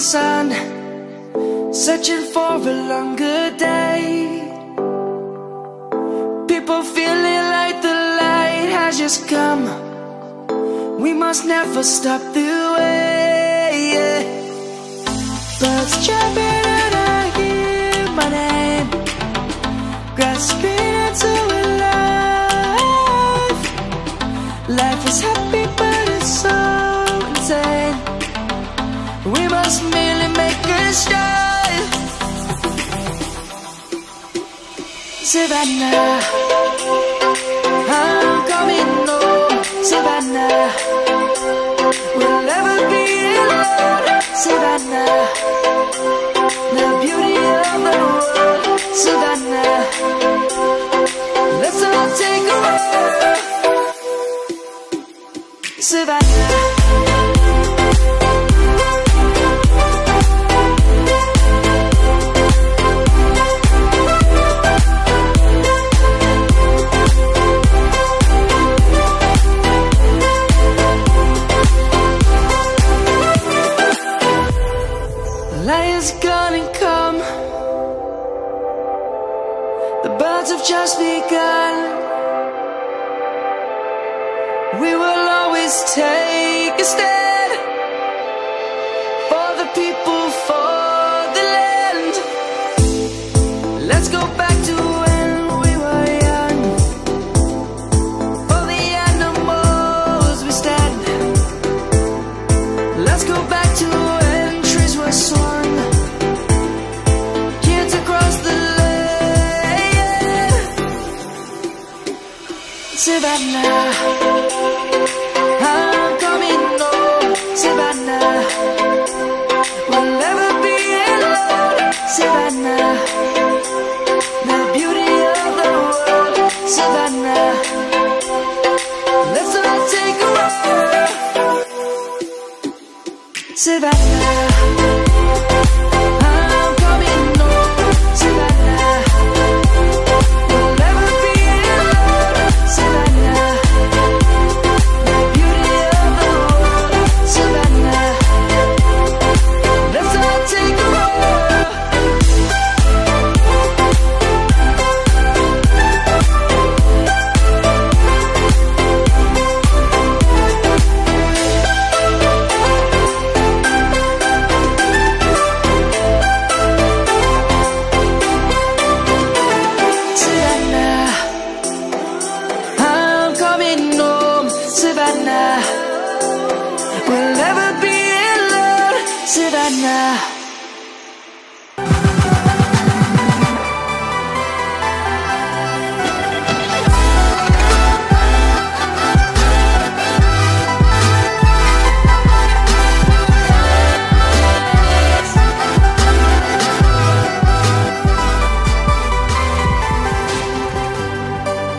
sun, searching for a longer day. People feeling like the light has just come. We must never stop the way, yeah. Birds jumping and I hear my name, grasping into a life. Life is happy but it's so insane. We must merely make a start. Savannah, I'm coming home. Savannah, we'll never be alone. Savannah, the beauty of the world. Savannah, let's all take a walk. Savannah. Light is gonna come. The birds have just begun. We will always take a stand for the people, for the land. Let's go back to when we were young. For the animals we stand. Let's go back to when trees were swung. Kids across the land. Savannah, I'm coming home. Savannah, we'll never be alone. Savannah, the beauty of the world. Savannah, let's all take a walk. Savannah, I'm coming home. Savannah, we'll never be alone. Savannah, the beauty of the world. Savannah, let's all take a walk. Savannah, I'm coming home. Savannah, we'll never be alone. Savannah.